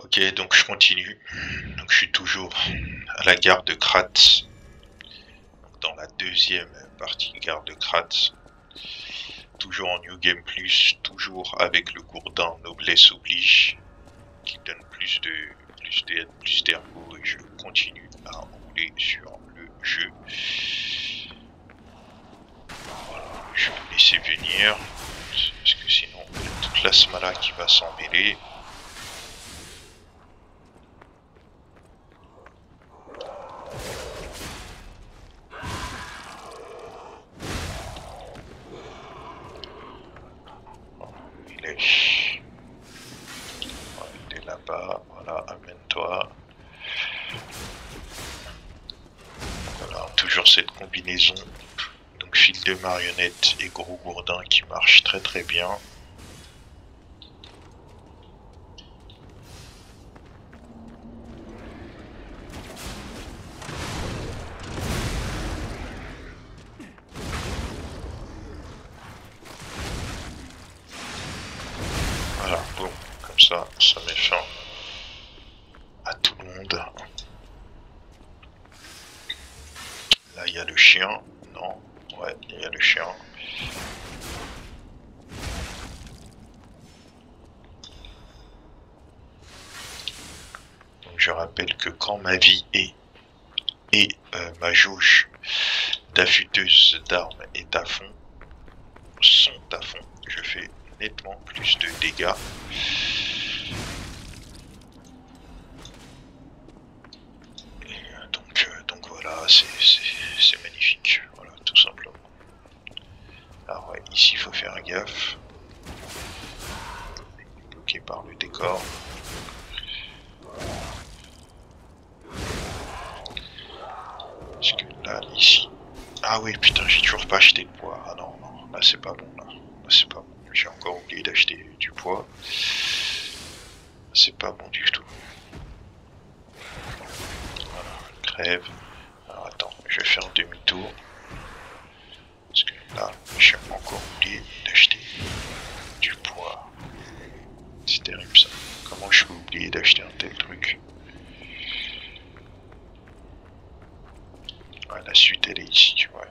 Ok, donc je continue. Donc je suis toujours à la gare de Krat. Dans la deuxième partie gare de Krat. Toujours en New Game Plus, toujours avec le gourdin Noblesse Oblige, qui donne plus d'aide, plus d'ergo, et je continue à rouler sur le jeu. Voilà, je vais laisser venir, parce que sinon il y a toute la smala qui va s'en mêler. Il est là-bas, voilà, amène-toi. Voilà, toujours cette combinaison. Donc fil de marionnette et gros gourdin qui marche très très bien. Voilà, bon, comme ça met fin à tout le monde. Là il y a le chien, non, ouais, il y a le chien. Donc je rappelle que quand ma vie et ma jauge d'affûteuse d'armes est à fond, sont à fond, je fais nettement plus de dégâts. Donc voilà, c'est magnifique, voilà, tout simplement. Alors ouais, ici il faut faire gaffe. Bloqué par le décor. Parce que là, ici... Ah oui, putain, j'ai toujours pas acheté de poids. Ah non, non, là c'est pas bon, là c'est pas bon. J'ai encore oublié d'acheter du poids. C'est pas bon du tout. Voilà, crève. Alors attends, je vais faire demi-tour. Parce que là, j'ai encore oublié d'acheter du poids. C'est terrible ça. Comment je peux oublier d'acheter un tel truc? Ouais, la suite elle est ici, ouais.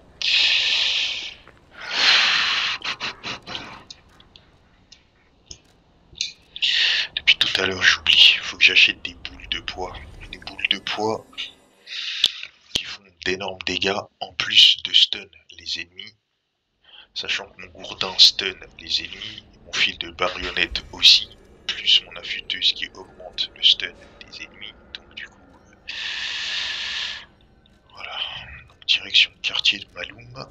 Depuis tout à l'heure j'oublie, il faut que j'achète des boules de poids. Des boules de poids qui font d'énormes dégâts en plus de stun les ennemis. Sachant que mon gourdin stun les ennemis, mon fil de marionnette aussi, plus mon affûteuse qui augmente le stun des ennemis. Donc du coup, voilà. Donc, direction quartier de Maloum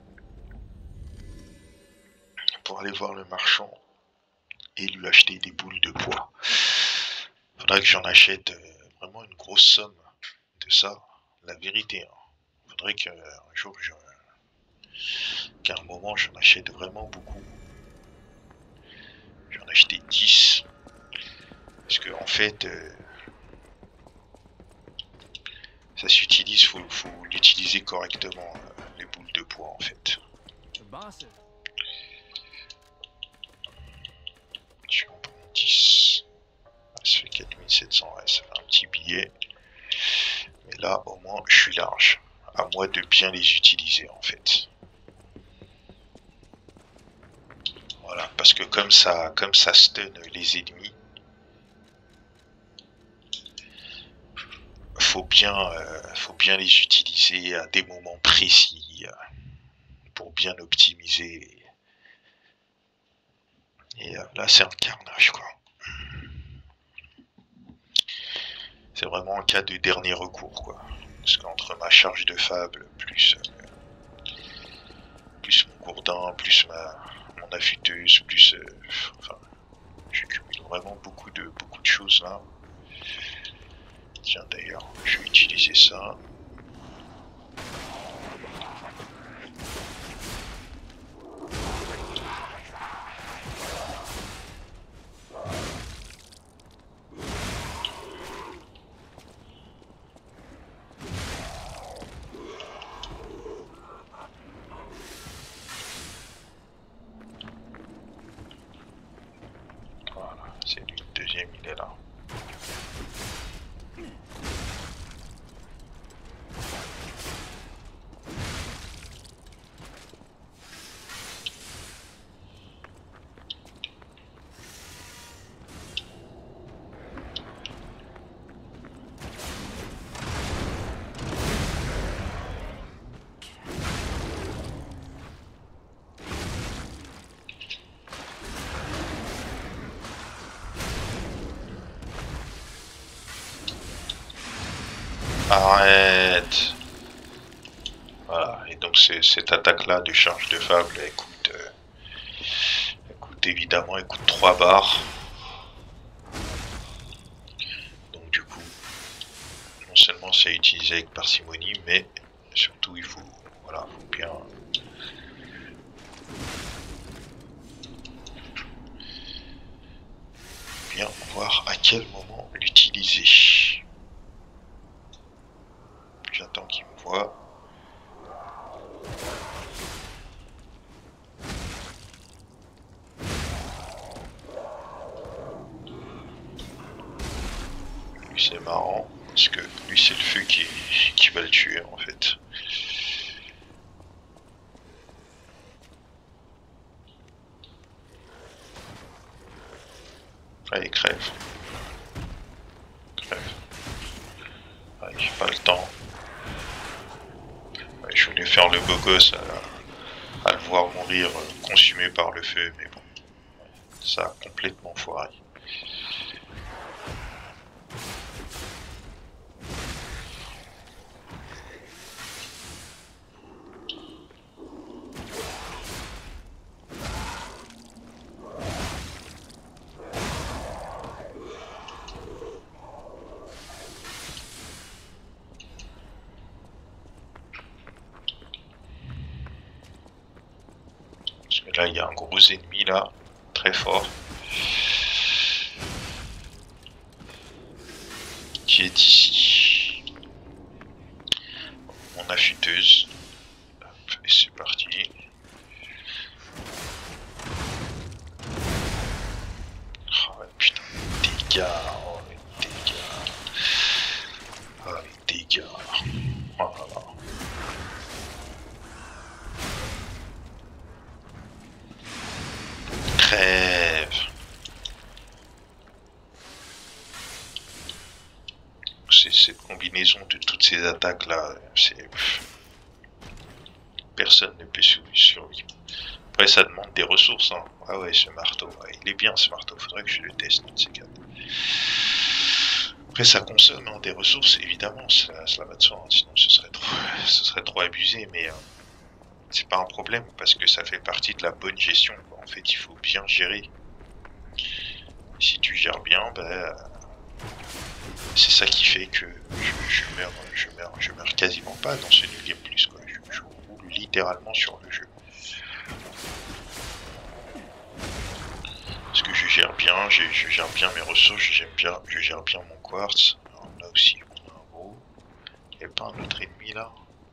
pour aller voir le marchand et lui acheter des boules de poids. Faudrait que j'en achète vraiment une grosse somme de ça, la vérité. Hein. Faudrait qu'un jour, qu'à un moment, j'en achète vraiment beaucoup. J'en ai acheté 10. Parce que en fait, ça s'utilise, faut l'utiliser correctement, les boules de poids en fait. Je comprends 10. Ça fait 4700, ouais, ça fait un petit billet. Mais là, au moins, je suis large. À moi de bien les utiliser en fait. Voilà, parce que comme ça stun les ennemis, faut bien les utiliser à des moments précis pour bien optimiser. Et là, c'est un carnage, quoi. C'est vraiment un cas de dernier recours, quoi. Parce qu'entre ma charge de fable, plus mon gourdin, plus mon affûteuse, plus... enfin, je cumule vraiment beaucoup de choses, là. Tiens, d'ailleurs, je vais utiliser ça. Voilà, c'est lui, le deuxième, il est là. Arrête. Voilà, et donc cette attaque-là de charge de fable, elle coûte évidemment, elle coûte 3 barres. Donc du coup, non seulement c'est utilisé avec parcimonie, mais surtout il faut, voilà, faut bien voir à quel moment l'utiliser. J'attends qu'il me voit. Lui c'est marrant, parce que lui c'est le feu qui va le tuer en fait. Allez, crève. Crève. Allez, j'ai pas le temps. Ouais, je voulais faire le beau gosse à le voir mourir consumé par le feu, mais bon, ça a complètement foiré. Parce que là, il y a un gros ennemi là, très fort, qui est ici. Mon affûteuse. Hop, et c'est parti. Oh putain, les dégâts, oh les dégâts. Oh les dégâts. Oh là là. Crève. C'est cette combinaison de toutes ces attaques là, c'est... Personne ne peut survivre. Après ça demande des ressources, hein. Ah ouais, ce marteau, ouais, il est bien ce marteau, faudrait que je le teste dans ces cas. Après ça consomme hein, des ressources, évidemment, cela va de soi, hein. Sinon ce serait trop abusé, mais c'est pas un problème parce que ça fait partie de la bonne gestion, quoi. En fait il faut bien gérer. Si tu gères bien, ben, c'est ça qui fait que je meurs quasiment pas dans ce New Game Plus, quoi. Je roule littéralement sur le jeu. Parce que je gère bien, je gère bien mes ressources, je gère bien mon quartz. Alors là aussi on a un gros. Il n'y a pas un autre ennemi là?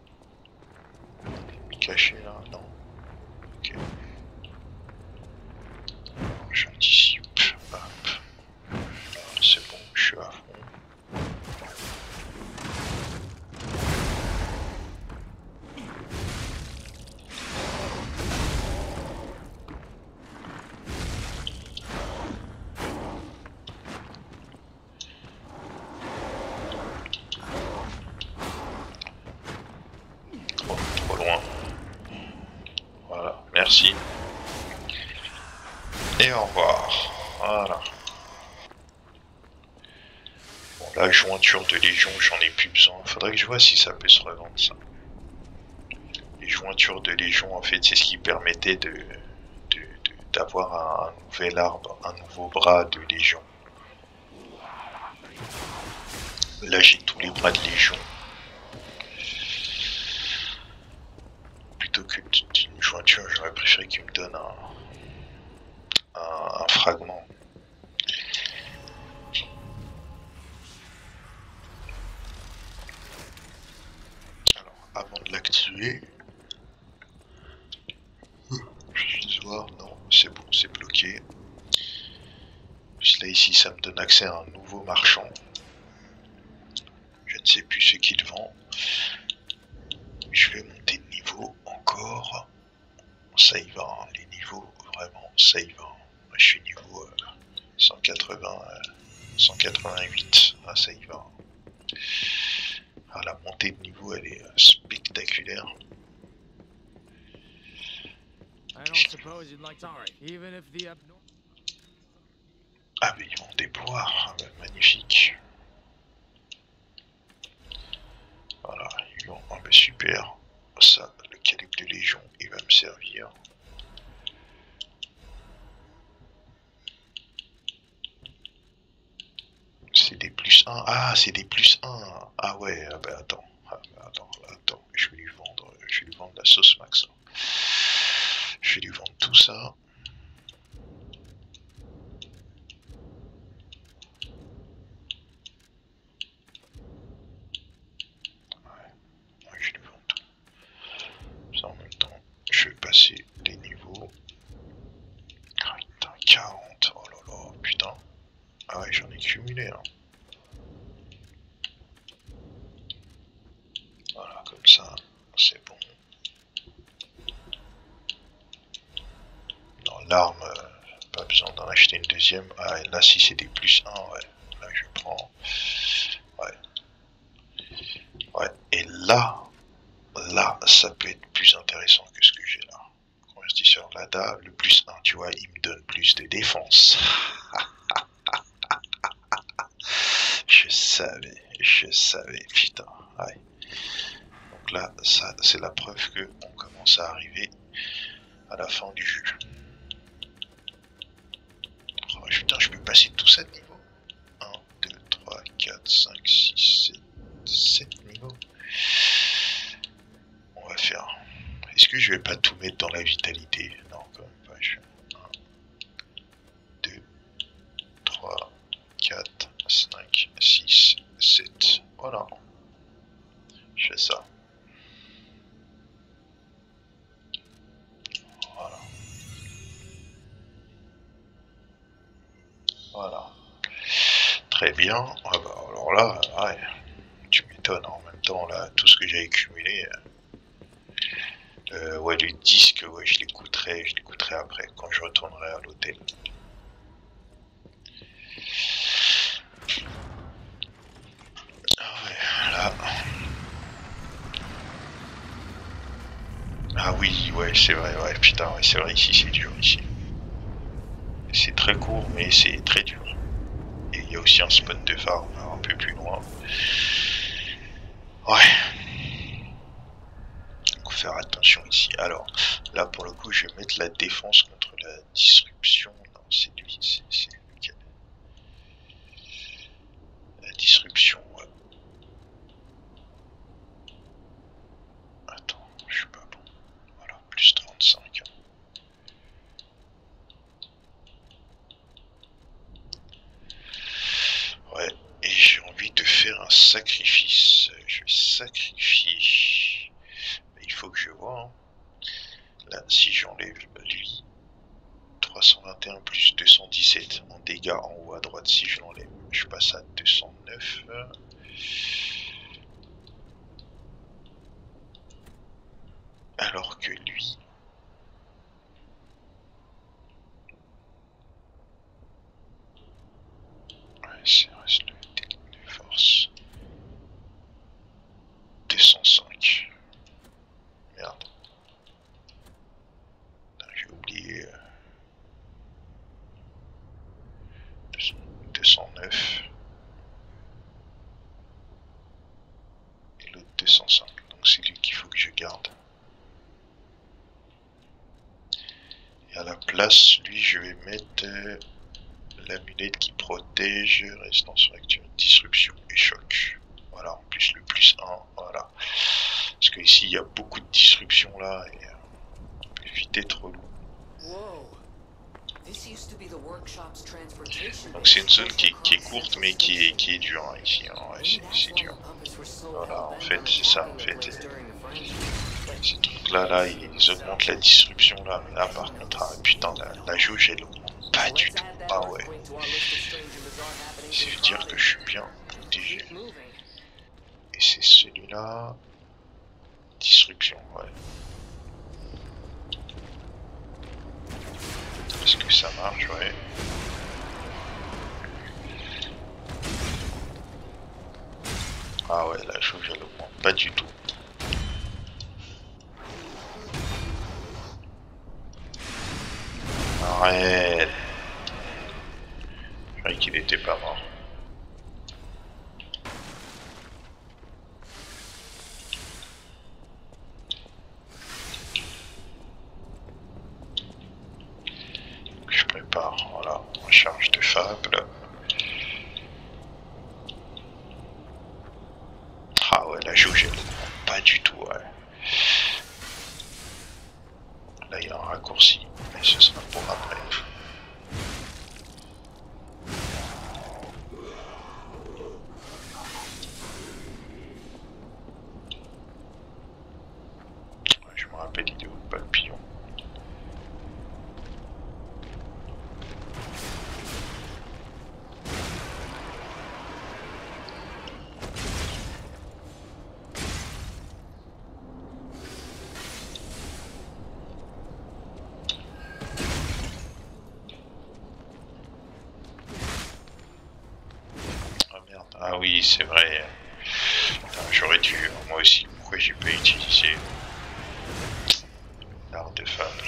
Un ennemi caché là? Non. Ok. J'anticipe. Hop. C'est bon, je suis à fond. Trop loin. Voilà, merci. Et au revoir. Voilà. Bon, la jointure de Légion, j'en ai plus besoin. Faudrait que je vois si ça peut se revendre ça. Les jointures de Légion, en fait, c'est ce qui permettait d'avoir un nouvel arbre, un nouveau bras de Légion. Là, j'ai tous les bras de Légion. Plutôt que d'une jointure, j'aurais préféré qu'il me donne un fragment. Alors, avant de l'activer, je vais voir, non, c'est bon, c'est bloqué. Puis là, ici, ça me donne accès à un nouveau marchand. Je ne sais plus ce qu'il vend. Je vais monter de niveau encore. Ça y va, hein, les niveaux, vraiment, ça y va. Je suis niveau 188. Ah, ça y va. Ah, la montée de niveau, elle est spectaculaire. Ah, mais ils vont déployer. Ah, bah, magnifique. super. Ça, le calibre de Légion, il va me servir. C'est des plus 1. Ah, c'est des plus 1. Ah ouais, ah bah attends. Attends. Je vais lui vendre la sauce max. Je vais lui vendre tout ça. Ouais, je lui vends tout. Ça en même temps, je vais passer les niveaux. Ah, putain, 40. Oh là là, putain. Ah ouais, j'en ai cumulé, hein. Voilà, comme ça, c'est bon. Dans l'arme, pas besoin d'en acheter une deuxième. Ah, et là, si c'est des plus 1, ouais. Là, je prends. Ouais. Ouais. Et là, ça peut être plus intéressant que ce que j'ai là. Convertisseur LADA, le plus 1, tu vois, il me donne plus de défense. Je savais, putain. Ouais. Donc là, ça, c'est la preuve que on commence à arriver à la fin du jeu. Oh, putain, je peux passer tout ça de niveau. 1, 2, 3, 4, 5, 6, 7 niveaux. On va faire. Est-ce que je vais pas tout mettre dans la vitalité? Non, quand même pas. 1, 2, 3, 4, 5, 6, 7. Voilà. Je fais ça. Voilà. Voilà. Très bien. Ah bah alors là, ouais, tu m'étonnes. En même temps, là, tout ce que j'ai accumulé. Ouais, le disque, ouais, je l'écouterai après, quand je retournerai à l'hôtel. Ah ouais, là. Ah oui, ouais, c'est vrai, ouais, putain, ouais, c'est vrai, ici, c'est dur, ici. C'est très court, mais c'est très dur. Et il y a aussi un spot de phare un peu plus loin. Ouais. Donc faire attention ici. Alors, là, pour le coup, je vais mettre la défense contre la disruption. Non, c'est lui, c'est lequel? La disruption, ouais. Attends, je suis pas bon. Voilà, plus 35. Ouais, et j'ai envie de faire un sacrifice. Je vais sacrifier. Mais il faut que je vois. Hein. Là, si j'enlève lui, 321 plus 217 en dégâts en haut à droite, si je l'enlève, je passe à 209. Alors que lui... Ouais, c'est reste le technique de force. 205. Merde. J'ai oublié... 209. Et l'autre 205. Donc c'est lui qu'il faut que je garde. Et à la place, lui, je vais mettre l'amulette qui protège, résistance fracture, disruption et choc. Voilà, en plus le plus 1, voilà. Parce que ici, il y a beaucoup de disruption là, et on peut vite être relou. Donc c'est une zone qui est courte, mais qui est dure hein, ici, hein. Ouais, c'est dur. Voilà, en fait, c'est ça, en fait. Ces trucs-là, ils augmentent la disruption là, mais là par contre, ah, putain, la jauge elle augmente pas du tout. Ah ouais. Ça veut dire que je suis bien protégé. Et c'est celui-là. Disruption, ouais. Est-ce que ça marche, ouais. Ah ouais, la jauge elle augmente pas du tout. Arrête. Je croyais qu'il était pas mort. part. Voilà, recharge de fable. Ah ouais, la jauge, elle pas du tout, ouais. Là, il y a un raccourci, mais ce sera pour après. Ouais, je me rappelle, il est où le papillon? Ah oui, c'est vrai. J'aurais dû, moi aussi. Pourquoi j'ai pas utilisé l'art de fable?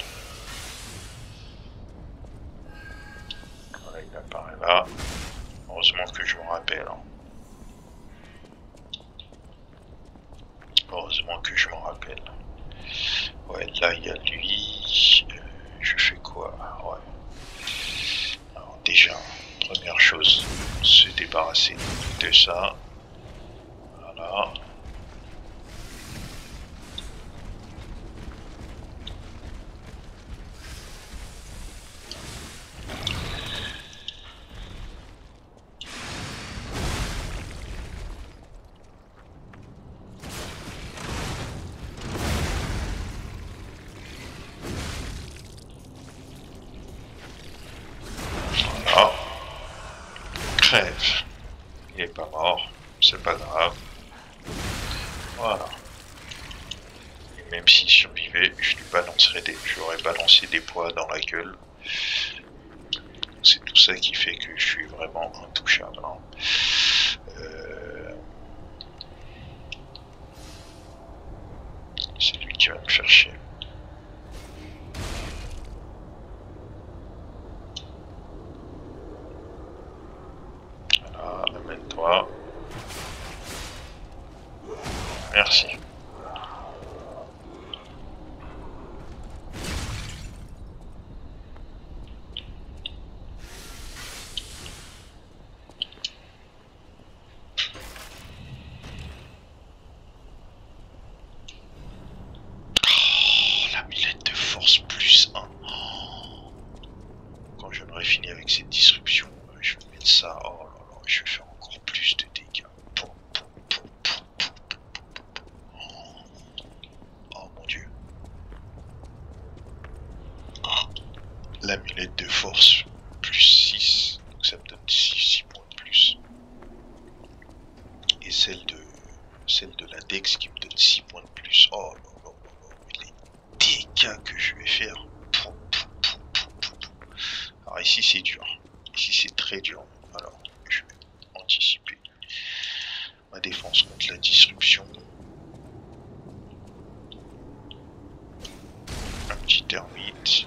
Voilà, il apparaît là. Heureusement que je me rappelle. Hein. Heureusement que je m'en rappelle. Ouais, là il y a lui. Je fais quoi? Ouais. Alors déjà, première chose, se débarrasser de ça. Voilà. Voilà. Crève. Il est pas mort, c'est pas grave. Voilà. Et même s'il survivait, je lui balancerais je lui aurais balancé des poids dans la gueule. C'est tout ça qui fait que je suis vraiment intouchable. Hein. C'est lui qui va me faire chier. Voilà, amène-toi. Merci. Quand j'en aurai fini avec cette disruption, je vais mettre ça. Oh là là, je vais faire encore plus de dégâts. Oh mon dieu. L'amulette de force plus 6. Donc ça me donne 6 points de plus. Et celle de la Dex qui me donne 6 points de plus. Oh là là là là. Les dégâts que je vais faire. Alors ici c'est dur. Ici c'est très dur. Alors je vais anticiper ma défense contre la disruption. Un petit termite.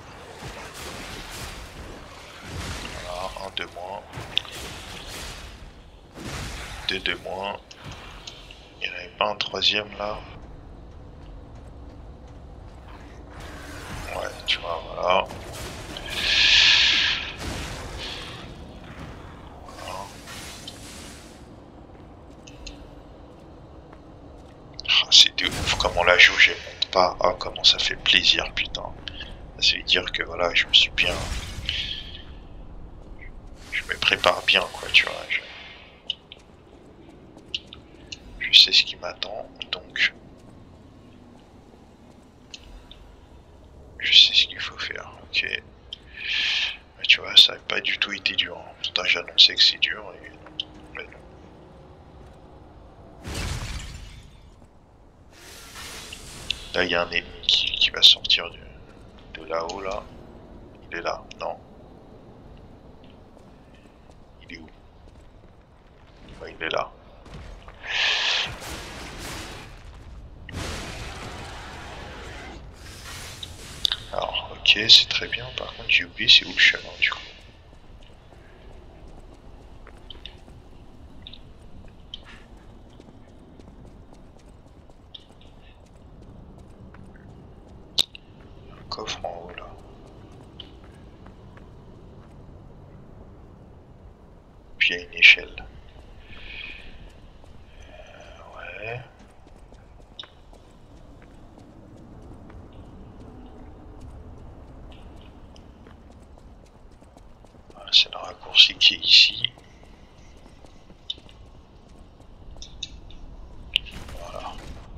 Voilà, un de moins. Deux de moins. Il n'y en avait pas un troisième là. Ouais, tu vois, voilà. C'est de ouf comment la jauge elle monte pas. Ah, comment ça fait plaisir, putain. Ça veut dire que voilà, je me suis bien. Je me prépare bien, quoi, tu vois. Je sais ce qui m'attend, donc. Je sais ce qu'il faut faire, ok. Mais tu vois, ça n'a pas du tout été dur. Hein. Pourtant, j'annonçais que c'est dur et. Mais non. Là, il y a un ennemi qui va sortir de là-haut, là. Il est là, non. Il est où? Ouais, il est là. Alors, ok, c'est très bien. Par contre, j'ai oublié c'est où le chemin, du coup. Un coffre en haut, là. via une échelle. Ouais. Voilà, c'est le raccourci qui est ici. Voilà.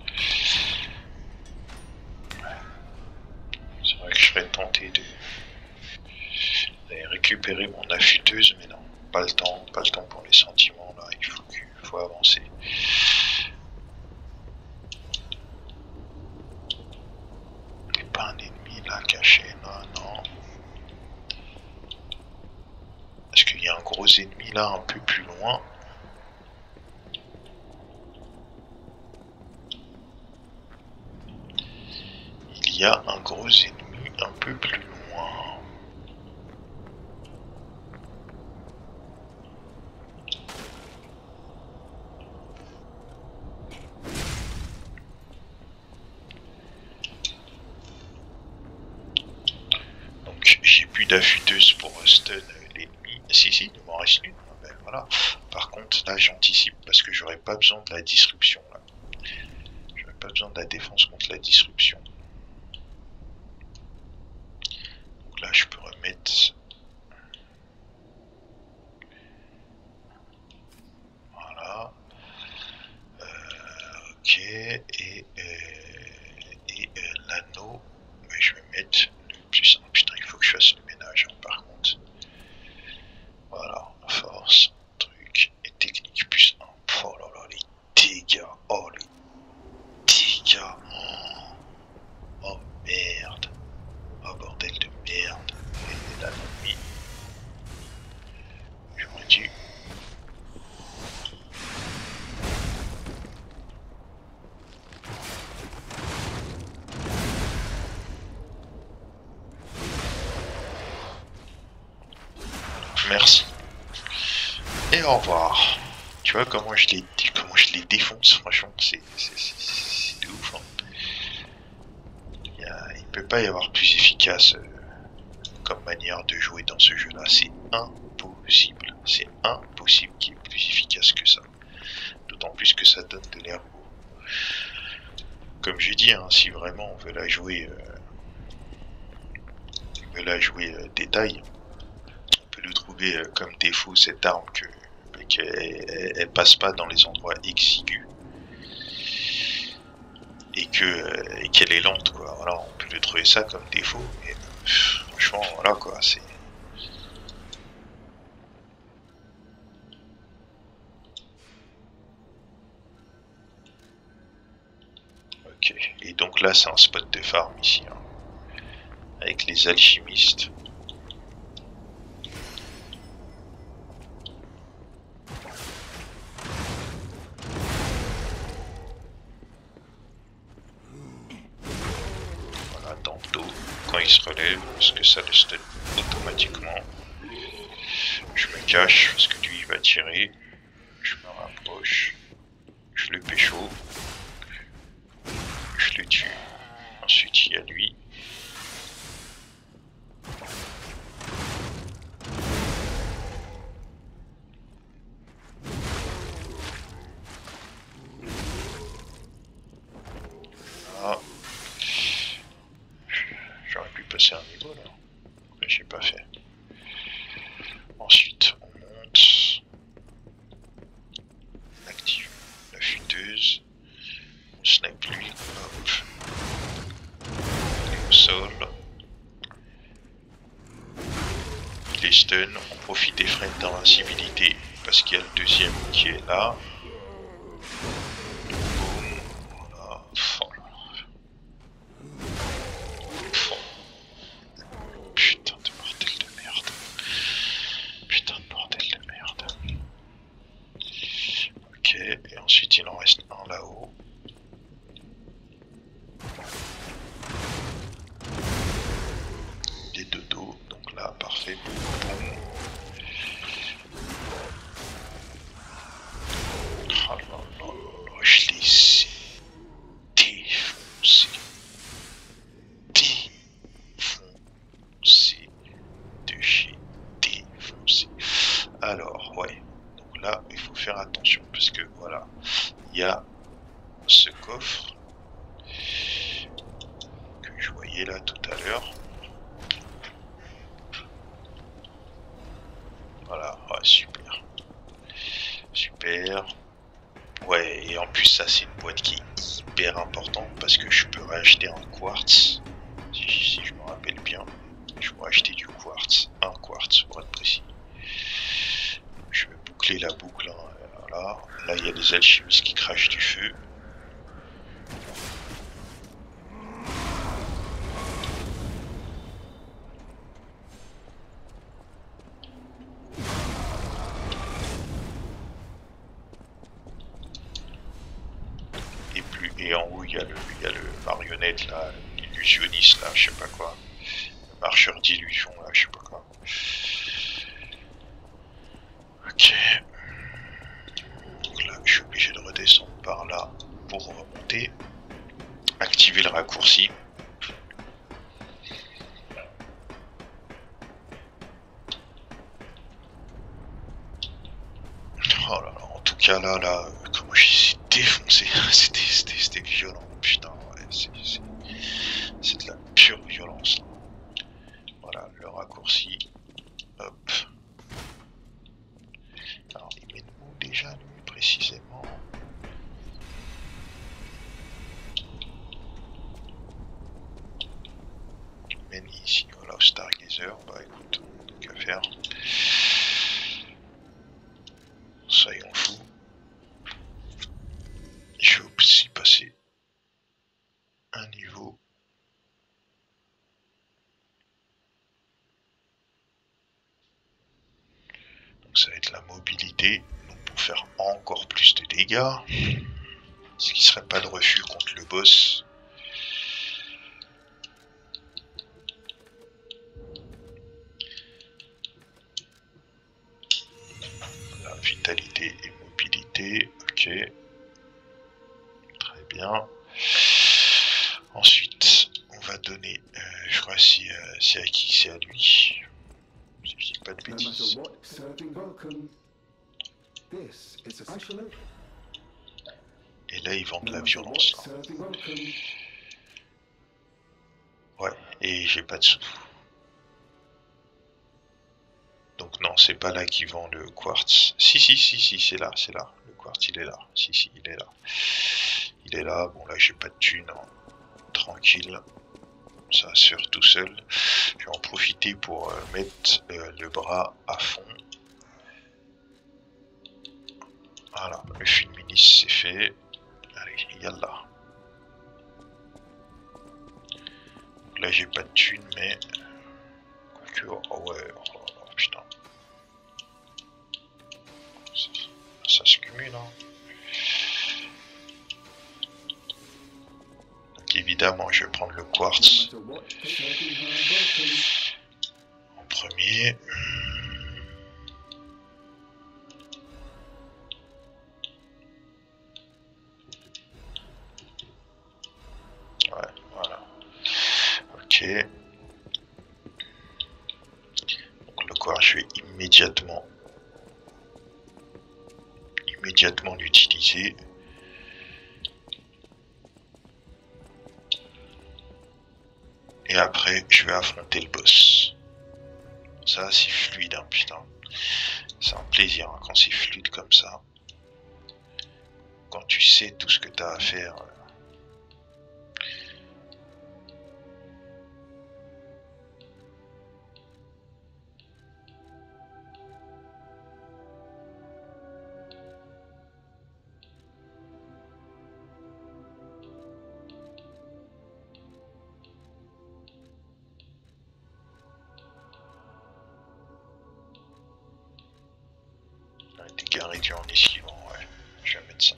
C'est vrai que je serais tenté d'aller récupérer mon affûteuse, mais non, pas le temps pour les sentiments là, il faut avancer. Il n'y a pas un ennemi là caché, non. Est-ce qu'il y a un gros ennemi là un peu plus loin? Il y a un gros ennemi un peu plus loin. Donc j'ai plus d'affûteuse pour stun l'ennemi. Si, il m'en reste une. Ben, voilà. Par contre là j'anticipe parce que j'aurais pas besoin de la disruption là. J'aurais pas besoin de la défense contre la disruption. Donc là je peux remettre... Voilà. Ok. Et l'anneau, je vais mettre le plus 1. Putain, il faut que je fasse le ménage hein, par contre. Voilà, force, truc, et technique plus 1. Oh là là, les dégâts. Oh, les dégâts. Oh merde. Oh bordel de merde. Et là, l'ennemi. J'aurais dû... Merci. Et au revoir. Tu vois comment je les défonce, franchement, c'est de ouf. Hein. Il peut pas y avoir plus efficace comme manière de jouer dans ce jeu-là. C'est impossible. C'est impossible qu'il y ait plus efficace que ça. D'autant plus que ça donne de l'air beau. Comme j'ai dit, hein, si vraiment on veut la jouer, détail, on peut le trouver comme défaut cette arme qu'elle passe pas dans les endroits exigus et qu'elle est lente quoi. Voilà, on peut le trouver ça comme défaut, mais franchement voilà quoi, c'est... Ok, et donc là c'est un spot de farm ici, hein, avec les alchimistes. Voilà, dans le dos, quand il se relève, parce que ça le stun automatiquement. Je me cache, parce que lui il va tirer. Je me rapproche. Je le pécho. Je le tue. Ensuite il y a lui. Voilà. J'aurais pu passer un niveau là. Mais j'ai pas fait. Ensuite on monte. On active la fuiteuse. On snipe lui. Hop. On est au sol. Il est stun, on profite des freins d'invincibilité parce qu'il y a le deuxième qui est là. Boum, voilà. Putain de bordel de merde. Putain de bordel de merde. Ok, et ensuite il en reste un là-haut. Des deux dos, donc là, parfait. Boum. Oh là là là, je les ai défoncés. Défoncés. De chez défoncés. Alors, ouais. il y a ce coffre que je voyais là tout à l'heure. Voilà, ouais, super. Super. Ouais, et en plus ça c'est une boîte qui est hyper importante parce que je peux racheter un quartz. Si je me rappelle bien, je peux acheter du quartz. Un quartz pour être précis. Je vais boucler la boucle. Hein, voilà. Là il y a des alchimistes qui crachent du feu. Et en haut il y a le marionnette là, l'illusionniste là, je sais pas quoi. Le marcheur d'illusion là, je sais pas quoi. Ok. Donc là je suis obligé de redescendre par là pour remonter. Activer le raccourci. Oh là là, en tout cas là, comment je suis défoncé, c'était violent, putain, ouais, c'est de la pure violence. Voilà, le raccourci, hop. Alors, il met où déjà, lui, précisément? Il mène ici, voilà, au Stargazer, bah écoute, donc à faire. Soyons fous. Je vais aussi passer un niveau. Donc ça va être la mobilité, donc pour faire encore plus de dégâts. Ce qui serait pas de refus contre le boss. La vitalité et mobilité, ok. Très bien. Ensuite, on va donner, je crois c'est à qui? C'est à lui. Si je dis pas de bêtises. Et là, ils vendent de la violence. Là. Ouais, et j'ai pas de sous. Donc non, c'est pas là qu'ils vendent le quartz. Si, c'est là, c'est là. Le quartz, il est là. Si, il est là. Il est là. Bon, là, j'ai pas de thunes. Hein. Tranquille. Ça se fait tout seul. Je vais en profiter pour mettre le bras à fond. Voilà, le fulministe c'est fait. Allez, yallah. Donc là j'ai pas de thunes, mais... Quoique, oh ouais, oh, putain. Ça se cumule, hein. Donc évidemment, je vais prendre le quartz en premier. Ouais, voilà. Ok. Donc le quartz, je vais immédiatement l'utiliser. Et après, je vais affronter le boss. Ça, c'est fluide, hein, putain. C'est un plaisir hein, quand c'est fluide comme ça. Quand tu sais tout ce que tu as à faire. Dégâts réduits en esquivant, ouais. Je vais mettre ça.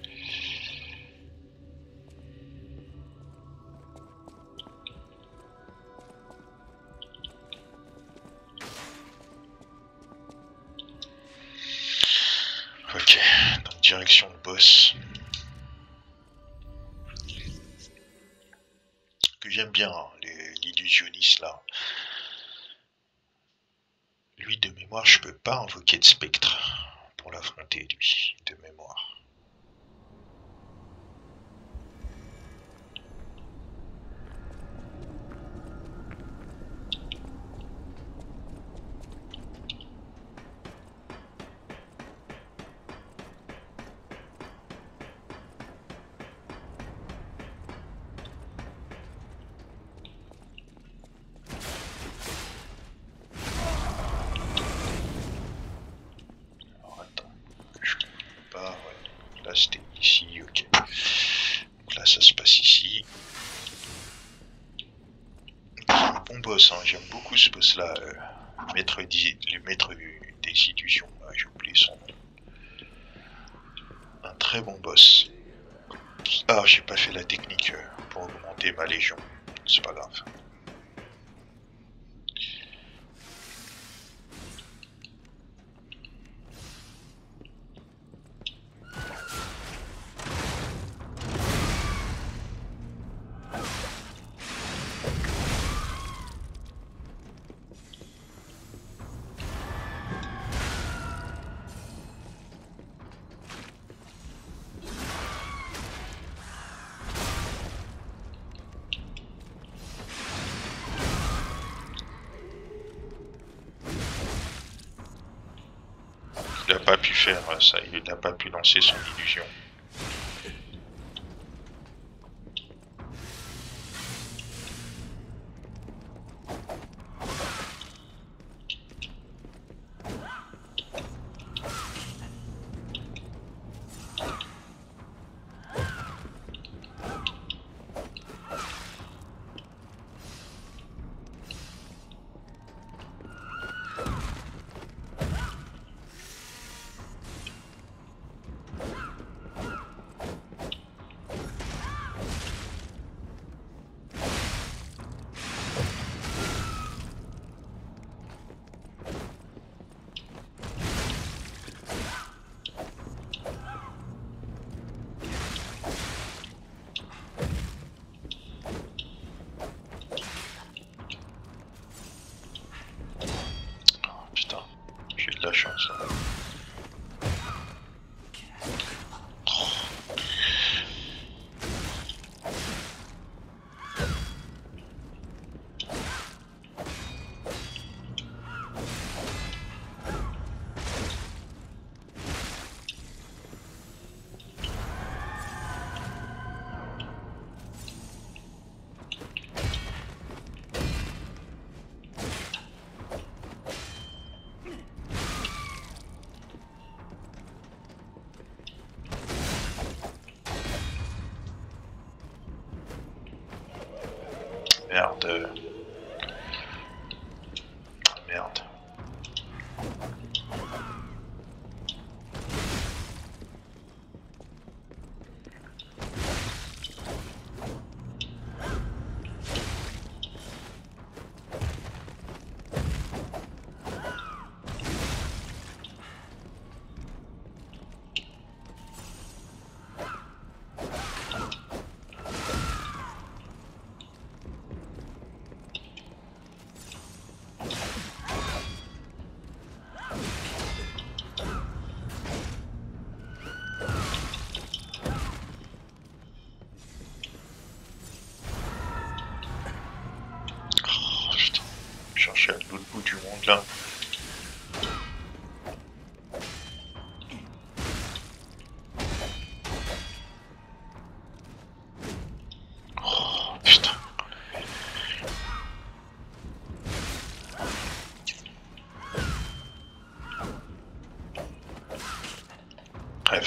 Ok, donc direction de boss. Que j'aime bien, hein, l'illusionniste là. Lui de mémoire, je peux pas invoquer de spectre pour l'affronter, lui, de mémoire. bon boss, hein. J'aime beaucoup ce boss là, le maître des illusions, j'ai oublié son nom. Un très bon boss. Ah, j'ai pas fait la technique pour augmenter ma légion, c'est pas grave. Il n'a pas pu faire ça, il n'a pas pu lancer son illusion. J'ai de la chance là. Merde. Merde. Chercher à l'autre bout du monde là. Oh putain. Bref.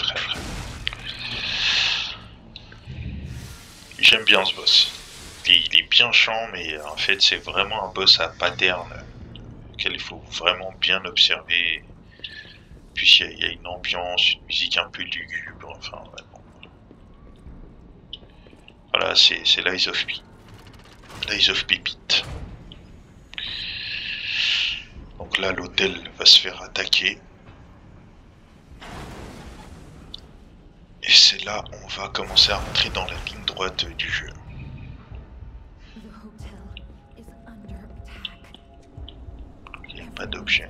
J'aime bien ce boss. Il est bien chiant, mais en fait c'est vraiment un boss à pattern auquel il faut vraiment bien observer. Puis il y a une ambiance, une musique un peu lugubre, enfin vraiment. Voilà, c'est l'Eyes of Pépite. Donc là l'hôtel va se faire attaquer. Et c'est là on va commencer à rentrer dans la ligne droite du jeu. Il n'y a pas d'objet.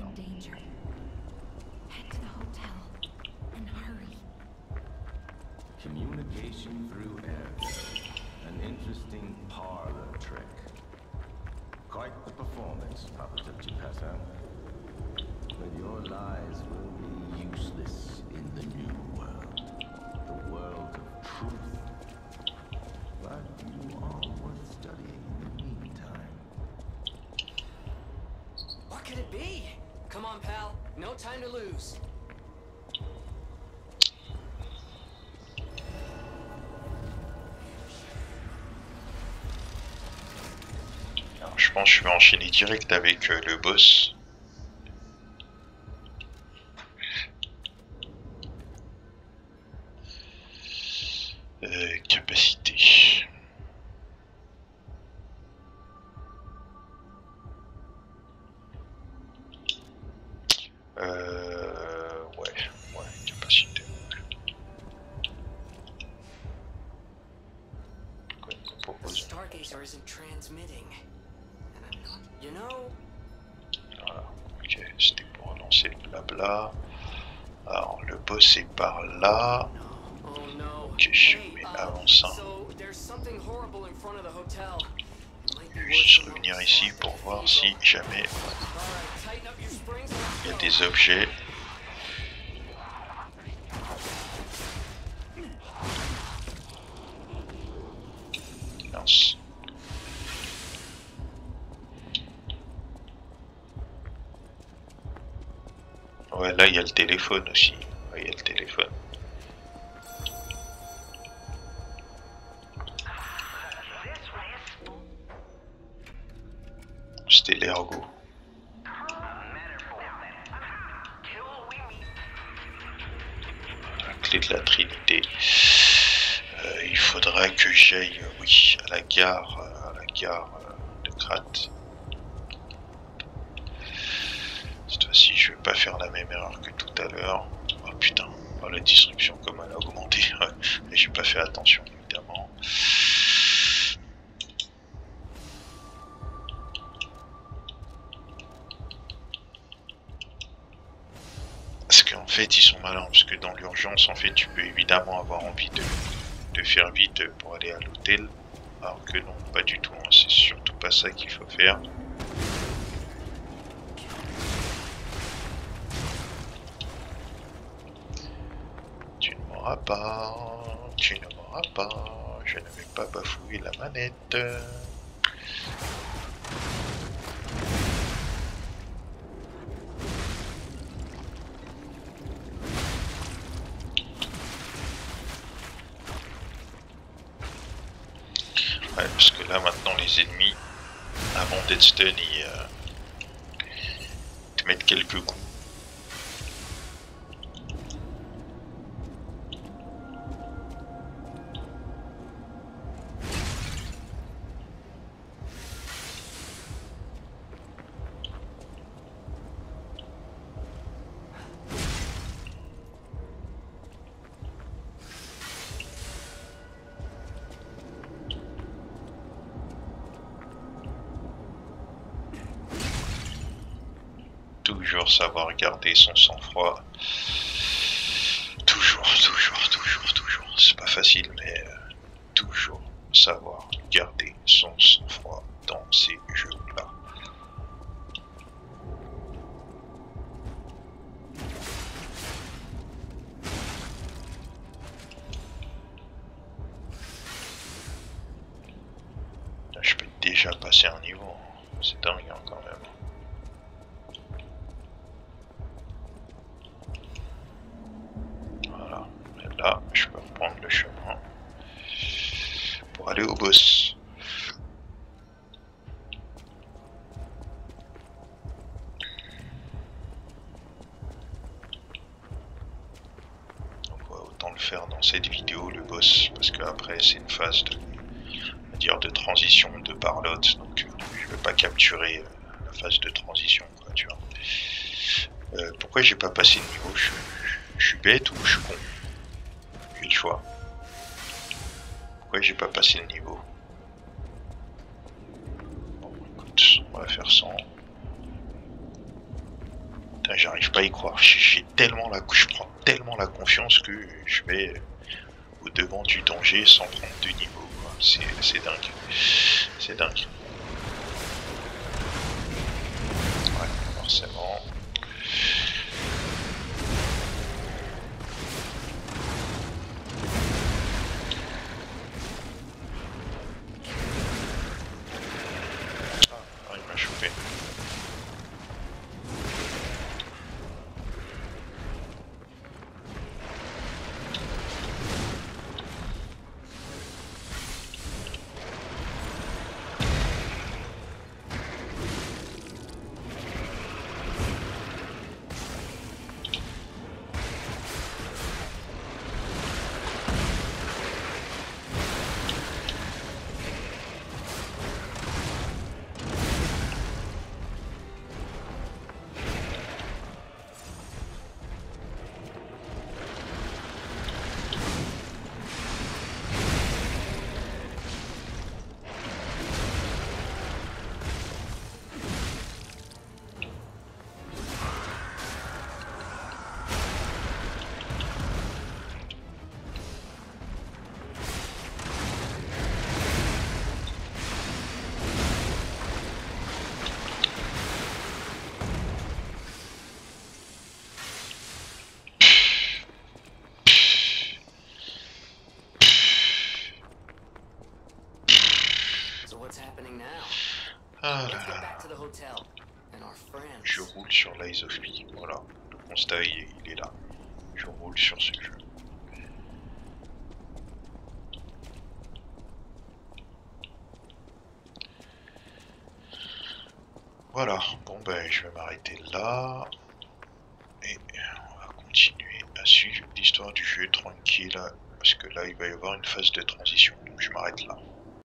Communication through air. An interesting parlor trick. Quite the performance, Papa Tipsy-Passa. But your lies will be useless in the new world. The world of truth. But you are worth studying in the meantime. What could it be? Come on, pal. No time to lose. Je pense que je vais enchaîner direct avec le boss. Capacité. Ouais, capacité. Quoi il me propose? Stargazer isn't transmitting. And I'm not, you know. Voilà, ok, c'était pour relancer le blabla. Alors le boss est par là. Oh no. Ok, mais avant ça, So there's something horrible in front of the hotel. je vais juste revenir ici pour voir si jamais il y a des objets. Mince. Ouais, là il y a le téléphone aussi. Ouais, il y a le téléphone. C'était l'ergot. La clé de la Trinité. Il faudra que j'aille, oui, à la gare de Krat. Cette fois-ci, je vais pas faire la même erreur que tout à l'heure. Oh putain, oh, la disruption comme elle a augmenté. Et j'ai pas fait attention, évidemment. Parce qu'en fait, ils sont malins. Parce que dans l'urgence, en fait, tu peux évidemment avoir envie de faire vite pour aller à l'hôtel. Alors que non, pas du tout. Hein. C'est surtout pas ça qu'il faut faire. Tu ne m'auras pas. Tu ne m'auras pas. Je ne vais pas bafouiller la manette. Ouais, parce que là maintenant les ennemis, avant d'être stun, ils te mettent quelques coups. Toujours savoir garder son sang-froid. Toujours. C'est pas facile, mais toujours savoir garder son sang-froid dans ces jeux-là. Je peux déjà passer un niveau. C'est dingue hein, quand même. Là, je peux reprendre le chemin pour aller au boss. Donc autant le faire dans cette vidéo, le boss, parce qu'après c'est une phase de transition de parlotte, donc je ne vais pas capturer la phase de transition, quoi, tu vois. Pourquoi j'ai pas passé le niveau? Je suis bête ou je suis con? J'ai le choix. Pourquoi j'ai pas passé le niveau? Bon, écoute, on va faire sans. Putain, j'arrive pas à y croire. Je prends tellement la confiance que je vais au devant du danger sans prendre de niveau. C'est dingue. C'est dingue. Ouais, forcément. Ah, il m'a chopé. what's happening now. Ah Let's là get là. back to the hotel and our friends. Je roule sur Lies of P. Voilà, le constat il est là. Je roule sur ce jeu. Voilà, bon ben je vais m'arrêter là. Et on va continuer à suivre l'histoire du jeu tranquille. Parce que là il va y avoir une phase de transition. Donc je m'arrête là.